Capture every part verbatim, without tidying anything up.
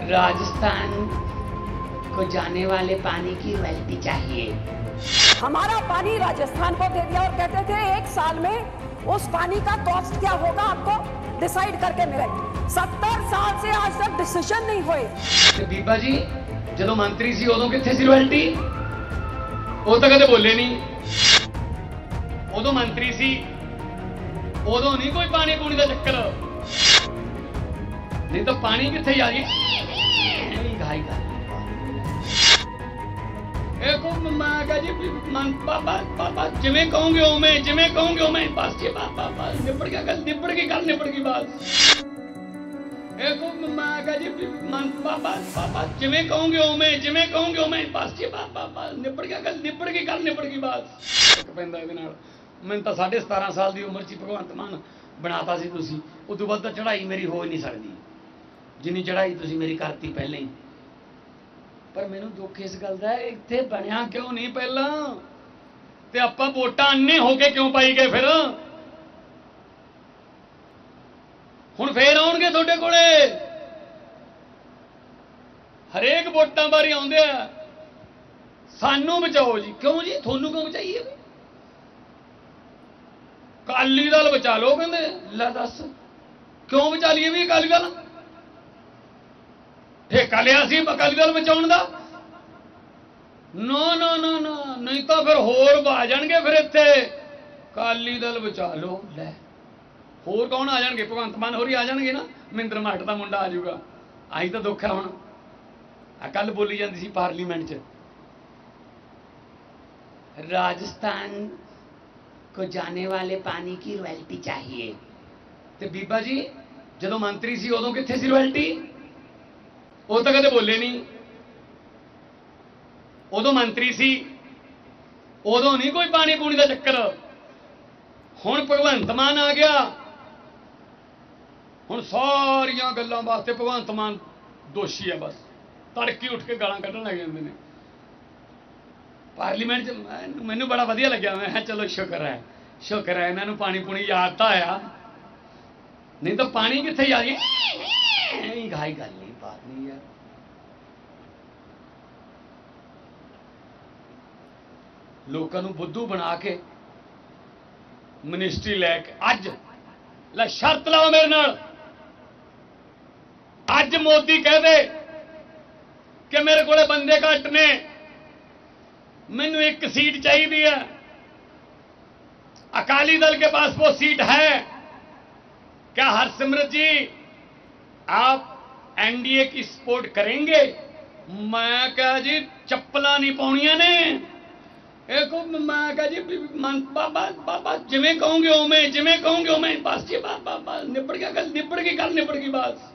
राजस्थान को जाने वाले पानी की रॉयल्टी चाहिए। हमारा पानी राजस्थान को दे दिया और कहते थे एक साल में उस पानी का कॉस्ट क्या होगा आपको डिसाइड करके मिले। सत्तर साल से आज तक डिसीजन नहीं हुए। ਤੇ ਬੀਬਾ ਜੀ ਜਦੋਂ ਮੰਤਰੀ ਸੀ ਉਦੋਂ ਕਿੱਥੇ ਸੀ ਰॉयल्टी? ਉਹ ਤਾਂ ਕਦੇ ਬੋਲੇ ਨਹੀਂ। ਉਦੋਂ ਮੰਤਰੀ ਸੀ, ਉਦੋਂ ਨਹੀਂ ਕੋਈ ਪਾਣੀ ਪੂਣੀ ਦਾ ਚੱਕਰ। नहीं तो पानी किथे जा रही घाई कर बाबा बाबा जिमें कहूंगे उमें जिमें कहूंगे उमें बस जी बाबा बस निपट गया गल निपट गई गल निपट गई बस जी बाबा बाबा जिमें कहूंगे उमें जिमें कहूंगे उमें बस जी बाबा बस निपट गया गल निपट गई गल निपट गई बस पैंदा ਇਹਦੇ ਨਾਲ ਮੈਨੂੰ ਤਾਂ साढ़े सतारह साल ਦੀ ਉਮਰ 'ਚ ਭਗਵੰਤ ਮਾਨ ਬਣਾਤਾ ਸੀ ਤੁਸੀਂ। ਉਸ ਤੋਂ ਬਾਅਦ ਤਾਂ ਚੜ੍ਹਾਈ ਮੇਰੀ ਹੋ ਹੀ ਨਹੀਂ ਸਕਦੀ जिन्नी चढ़ाई तुसी मेरी करती पहले ही। पर मैनू दुख इस गल दा इत्थे बनया क्यों नहीं पहला ते आपां वोटां अन्ने हो के क्यों पाई गए फिर? हुण फिर आउणगे तुहाडे कोले हरेक वोटां बारी आउंदे आ सानू बचाओ जी। क्यों जी थोनू क्यों बचाइए? अकाली दल बचा लो कहंदे। लै दस क्यों बचा लीए भी अकाली दल? ठेका लिया सी अकाली दल बचाउण दा? नो नो नो नो नहीं तो फिर होर आ जाणगे फिर इत्थे अकाली दल बचा लो। लै होर कौन आ जाणगे? भगवंत मान होरी आ जाणगे ना। महेंद्र माट दा मुंडा आ जाऊगा। आही तो दुख है हुण। कल बोली जाती सी पार्लीमेंट च राजस्थान को जाने वाले पानी की रॉयल्टी चाहिए। ते बीबा जी जदों मंत्री सी उदों कित्थे सी रॉयल्टी? वो तो कदे बोले नहीं। उदों मंत्री सी उदों नहीं कोई पानी पूनी का चक्कर। हुण भगवंत मान आ गया। हुण सारियां गल्लां वास्ते भगवंत मान दोषी है। बस तड़के उठ के गालां कड्ढण लग जांदे ने पार्लीमेंट च। मैनूं बड़ा वधिया लग्या। मैं चलो शुक्र है शुक्र है इन्हां नूं पानी पूनी याद तां आया, नहीं तो पानी कित्थे जा रही घाई गल नहीं बात नहीं यार। लोगों को बुद्धू बना के मिनिस्ट्री लैके अज ला शर्त लाओ मेरे नाल। अज मोदी कह दे कि मेरे को बंदे घट ने मैनू एक सीट चाहिए है। अकाली दल के पास वो सीट है क्या? हरसिमरत जी आप एनडीए की सपोर्ट करेंगे? मैं कहा जी चप्पलां नहीं पाउणियां ने। एक मैं कहा जी बाबा बाबा जिमें कहूंगे उमें जिमें कहूंगे उमें बस जी बाबा बस निपट गया गल निपट गई गल निपट गई बस।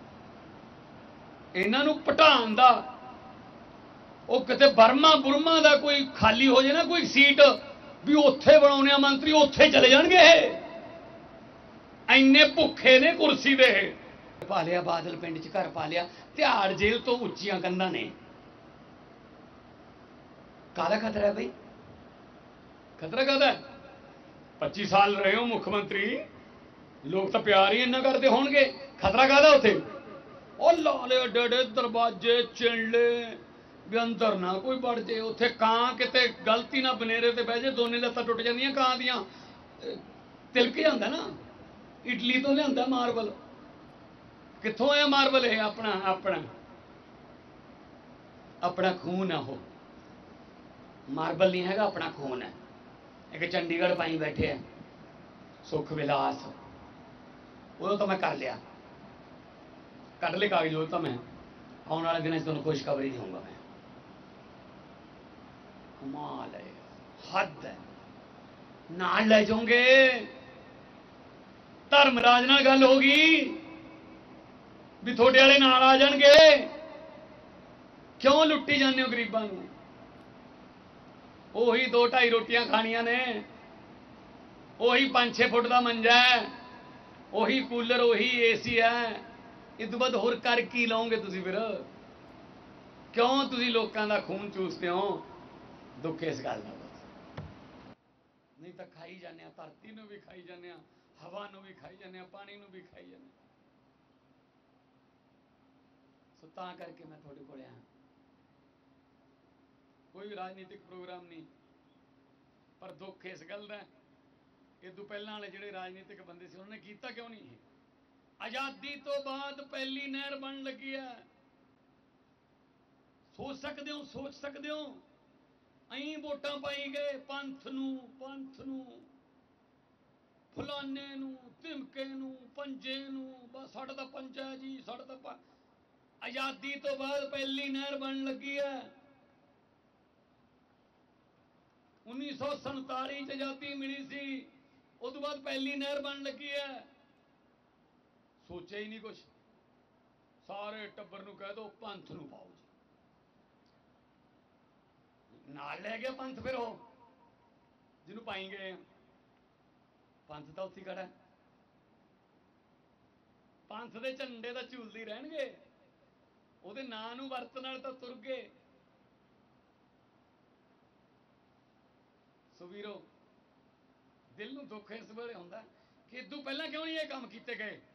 इन्हां नूं पटाउण दा वो किते बर्मा बुरमा दा कोई खाली हो जाए ना कोई सीट भी उत्थे बनाउणे मंत्री उत्थे चले जाणगे। इन्ने भुखे ने कुर्सी दे। पा लिया बादल पिंड च घर पा लिया। तिहाड़ जेल तो उच्चियां कंधां ने। काहदा खतरा है भाई? खतरा काहदा है? पच्ची साल रहे हो मुख्यमंत्री, लोग तो प्यार ही इन्ना करते होणगे। खतरा काहदा उत्थे? ओ लाले एडे एडे दरवाजे चिणले भी अंदर ना कोई वड़ जाए। उत्थे कां किते गलती ना बनेरे ते बह जाए दोने लत्तां टुट जांदियां कां दियां। तिलक जांदा ना। इटली तो लिआंदा मार्बल। कित्थों आया मार्बल? है अपना अपना अपना खून है। वो मार्बल नहीं हैगा, अपना खून है। एक चंडीगढ़ पाई बैठे हैं सुख विलास। वो तो मैं कर लिया कट ले कागज। वो तो मैं आने वाले दिन तुहानूं खुशखबरी दूंगा। मैं कमाल है, हद है। नाल ले जाओगे धर्मराज नाल गल होगी भी थोड़े वाले नाल आ जाणगे। क्यों लुट्टी जाने हो गरीबां नूं? ओही दो ढाई रोटियां खानियां ने, ओही पांच छे फुट का मंजा है, ओही कूलर ओही एसी है। इस तो बाद होर कर की लओगे तुसीं फिर? क्यों तुसीं लोकां दा खून चूसते हो? दुख इस गल दा बस। नहीं तो खाई जाने, धरती नूं भी खाई जाने, हवा नूं भी खाई जाने, पानी नूं भी खाई जाने। ਤਾਂ ਕਰਕੇ ਮੈਂ ਤੁਹਾਡੇ ਕੋਲ ਆਇਆ। ਕੋਈ ਵੀ ਰਾਜਨੀਤਿਕ ਪ੍ਰੋਗਰਾਮ ਨਹੀਂ, ਪਰ ਦੁੱਖ ਇਸ ਗੱਲ ਦਾ ਇਦੋਂ ਪਹਿਲਾਂ ਵਾਲੇ ਜਿਹੜੇ ਰਾਜਨੀਤਿਕ ਬੰਦੇ ਸੀ ਉਹਨਾਂ ਨੇ ਕੀਤਾ ਕਿਉਂ ਨਹੀਂ? ਇਹ ਆਜ਼ਾਦੀ ਤੋਂ ਬਾਅਦ ਪਹਿਲੀ ਨਹਿਰ ਬਣਨ ਲੱਗੀ ਹੈ। ਸੋਚ ਸਕਦੇ ਹੋ, ਸੋਚ ਸਕਦੇ ਹੋ। ਅਸੀਂ ਵੋਟਾਂ ਪਾਈ ਗਏ ਪੰਥ ਨੂੰ, ਪੰਥ ਨੂੰ, ਫਲਾਨੇ ਨੂੰ, ਧਿਮਕੇ ਨੂੰ, ਪੰਜੇ ਨੂੰ, ਬਸ ਸਾਡਾ ਤਾਂ ਪੰਜਾ ਹੈ ਜੀ, ਸਾਡਾ ਤਾਂ ਆਜ਼ਾਦੀ ਤੋਂ ਬਾਅਦ ਪਹਿਲੀ ਨਹਿਰ ਬਣਨ ਲੱਗੀ ਹੈ। ਉੱਨੀ ਸੌ ਸੰਤਾਲੀ ਚ ਆਜ਼ਾਦੀ ਮਿਲੀ ਸੀ, ਉਸ ਤੋਂ ਬਾਅਦ ਪਹਿਲੀ ਨਹਿਰ ਬਣਨ ਲੱਗੀ ਹੈ। ਸੋਚਿਆ ਹੀ ਨਹੀਂ ਕੁਛ। ਸਾਰੇ ਟੱਬਰ ਨੂੰ ਕਹਿ ਦੋ ਪੰਥ ਨੂੰ ਪਾਓ ਜੀ, ਨਾਲ ਲੈ ਗਿਆ ਪੰਥ। ਫਿਰ ਉਹ ਜਿਹਨੂੰ ਪਾਈ ਗਏ ਪੰਥ ਤਾਂ ਉੱਥੇ ਖੜਾ, ਪੰਥ ਦੇ ਝੰਡੇ ਤਾਂ ਝੂਲਦੇ ਰਹਿਣਗੇ, ਉਹਦੇ ਨਾਂ ਨੂੰ ਵਰਤਣ ਨਾਲ ਤਾਂ ਤੁਰ ਗਏ। ਸੋ ਵੀਰੋ, ਦਿਲ ਨੂੰ ਦੁੱਖ ਇਸ ਵੇਲੇ ਹੁੰਦਾ ਕਿ ਇਦੋਂ ਪਹਿਲਾਂ ਕਿਉਂ ਨਹੀਂ ਇਹ ਕੰਮ ਕੀਤੇ ਗਏ।